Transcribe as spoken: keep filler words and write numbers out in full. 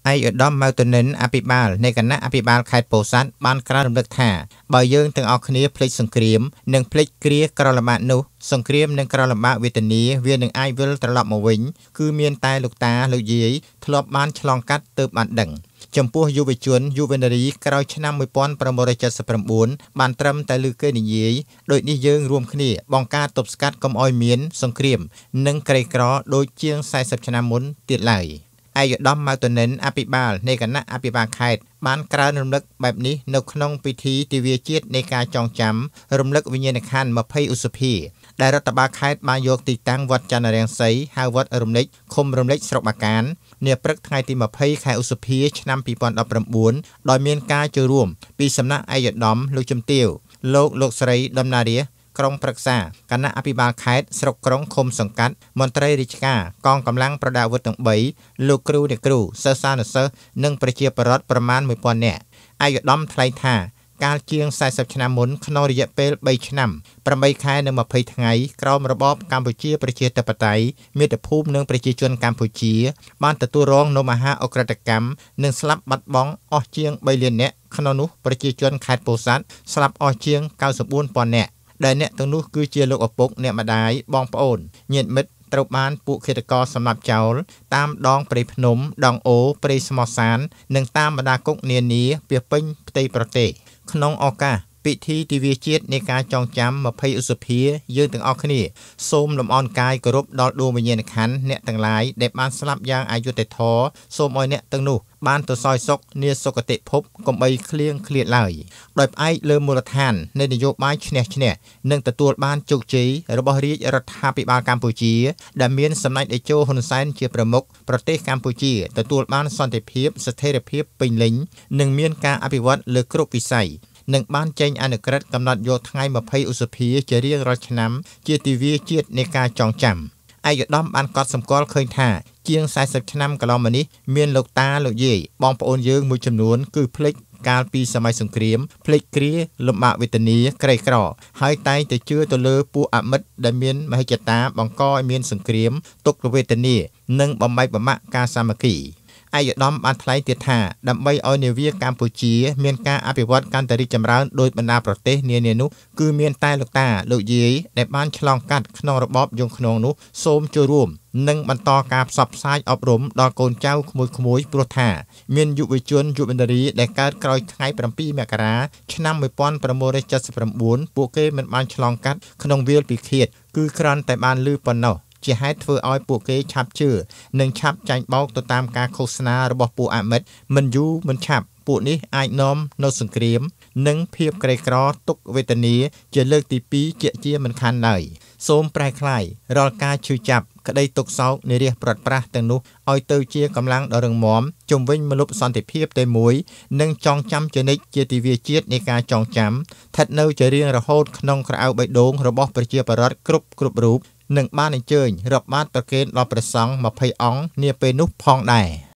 ឯកឧត្តមម៉ៅតនិនអភិបាលនៃគណៈអភិបាលខេត្តពោធិ៍សាត់បានក្រានរំលឹកថាបើយើងទាំងអស់គ្នាភ្លេចសង្គ្រាមនិងភ្លេចគ្រាក្រលំបាកនោះសង្គ្រាមនិងក្រលំបាកវេទនាវានឹងអាចវិលត្រឡប់មកវិញគឺមានតែលោកតាលោកយាយធ្លាប់បានឆ្លងកាត់ទើបបានដឹងចំពោះយុវជនយុវនារីក្រោយឆ្នាំmột nghìn chín trăm bảy mươi chínបានត្រឹមតែលើគេនិយាយដូចនេះយើងរួមគ្នាបង្ការទប់ស្កាត់កុំឲ្យមានសង្គ្រាមនិងក្រីក្រដូចជាង40ឆ្នាំមុនទៀតឡើយឯកឧត្តមម៉ៅតនិនអភិបាលនៃគណៈអភិបាលខេត្តបានក្រើនរំលឹកបែបនេះនៅក្នុងពិធីទិវាជាតិនៃការចងចាំរំលឹកវិញ្ញាណក្ខន្ធ20ឧសភាដែលរដ្ឋបាលខេត្តបានយកទីតាំងវត្តចន្ទរាំងសីហៅវត្តរំលេចឃុំរំលេចស្រុកបាកាននាព្រឹកថ្ងៃទី20ខែឧសភាឆ្នាំ2019ដោយមានការចូលរួមពីសំណាក់ឯកឧត្តមលោកជំទាវលោកលោកស្រីដំណារាក្រុងប្រឹក្សាគណៈអភិបាលខេត្តស្រុកក្រុងឃុំសង្កាត់មន្ត្រីរាជការកងកម្លាំងប្រដាប់អាវុធទាំង3លោកគ្រូអ្នកគ្រូសិស្សានុសិស្សនិងប្រជាពលរដ្ឋប្រមាណmột nghìnនាក់ឯកឧត្តមថ្លែងថាកាលជាង40ឆ្នាំមុនក្នុងរយៈពេល3ឆ្នាំ8ខែនិង20ថ្ងៃក្រោមរបបកម្ពុជាប្រជាធិបតេយ្យមាតុភូមិនិងប្រជាជនកម្ពុជាបានទទួលរងនូវមហាអក្រិតកម្មនិងស្លាប់បាត់បង់អស់ជាង3លាននាក់ក្នុងនោះប្រជាជនខេត្តពោធិ៍សាត់ស្លាប់អស់ជាង94ពាន់នាក់ដែលអ្នកទាំងនោះគឺជាលោកឪពុកអ្នកម្ដាយបងប្អូនញាតិមិត្តត្រូវបានពួកឃាតករសម្លាប់ចោលតាមដងព្រៃភ្នំដងអូព្រៃស្មោះសាននិងតាមបណ្ដាគុកនានាពាសពេញផ្ទៃប្រទេសក្នុងឱកាសពិធីទិវាជាតិនៃការចងចាំ20ឧសភាយើងទាំងអស់គ្នាសូមលំអរកាយគោរពដល់ដួងវិញ្ញាណក្ខន្ធអ្នកទាំងឡាយដែលបានស្លាប់យ៉ាងអយុត្តិធម៌សូមឲ្យអ្នកទាំងនោះបានទៅសោយសុខនាសុគតិភពកុំបីឃ្លៀងឃ្លាតឡើយដោយផ្អែកលើមូលដ្ឋាននៃនយោបាយឈ្នះឈ្នះនិងទទួលបានជោគជ័យរបស់រាជរដ្ឋាភិបាលកម្ពុជាដែលមានសម្ដេចតេជោហ៊ុនសែនជាប្រមុខប្រទេសកម្ពុជាទទួលបានសន្តិភាពស្ថិរភាពពេញលេញនិងមានការអភិវឌ្ឍលើគ្រប់វិស័យនិងបានចេញអនុក្រឹត្យកំណត់យកថ្ងៃ20ឧសភាជារៀងរាល់ឆ្នាំជាទិវាជាតិនៃការចងចាំឯកឧត្តមបានកត់សម្គាល់ឃើញថាជាង40ឆ្នាំកន្លងមកនេះមានលោកតាលោកយាយបងប្អូនយើងមួយចំនួនគឺភ្លេចកាលពីសម័យសង្គ្រាមភ្លេចគ្រាលំបាកវេទនាក្រីក្រហើយតែងតែជឿទៅលើពួកអមិត្តដែលមានមហិច្ឆតាបង្កឲ្យមានសង្គ្រាមទុក្ខវេទនានិងបំបែកបំបាក់ការសាមគ្គីឯកឧត្តមបានថ្លែងទៀតថាដើម្បីឲ្យនាវាកម្ពុជាមានការអភិវឌ្ឍកាន់តែរីកចម្រើនដោយបណ្ដាប្រទេសនានានោះគឺមានតែលោកតាលោកយាយដែលបានឆ្លងកាត់ក្នុងរបបយងខ្នងនោះសូមចូលរួមនិងបន្តការផ្សព្វផ្សាយអប់រំដល់កូនចៅក្មួយៗព្រោះថាមានយុវជនយុវនារីដែលកើតក្រោយថ្ងៃ7មករាឆ្នាំmột nghìn chín trăm bảy mươi chínពួកគេមិនបានឆ្លងកាត់ក្នុងវាលពិឃាតគឺគ្រាន់តែបានឮប៉ុណ្ណោះជាហេតុធ្វើឲ្យពួកគេឆាប់ជឿនិងឆាប់ចាញ់បោកទៅតាមការឃោសនារបស់ពួកអមិត្តមិនយូរមិនឆាប់ពួកនេះអាចនាំនៅសង្គ្រាមនិងភាពក្រីក្រទុក្ខវេទនាជាលើកទី2ជាជាមិនខានឡើយសូមប្រែក្លាយរាល់ការឈឺចាប់ក្តីទុក្ខសោកនារាសព្រាត់ប្រាសទាំងនោះឲ្យទៅជាកម្លាំងដ៏រឹងមាំជំវិញមលុបសន្តិភាពតែមួយនិងចងចាំជានិច្ចជាទិវាជាតិនៃការចងចាំស្ថិតនៅជារៀងរហូតក្នុងក្រអៅបេះដូងរបស់ប្រជាពលរដ្ឋគ្រប់គ្រប់រូបនិងបានអញ្ជើញរាប់បាតប្រគេនដល់ព្រះសង្ឃ20អង្គនាពេលនោះផងដែរ